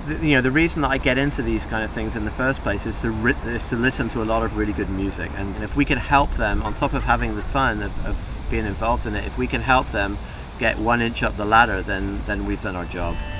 you know, the reason that I get into these kind of things in the first place is to listen to a lot of really good music, and if we can help them, on top of having the fun of being involved in it, if we can help them get 1 inch up the ladder, then we've done our job.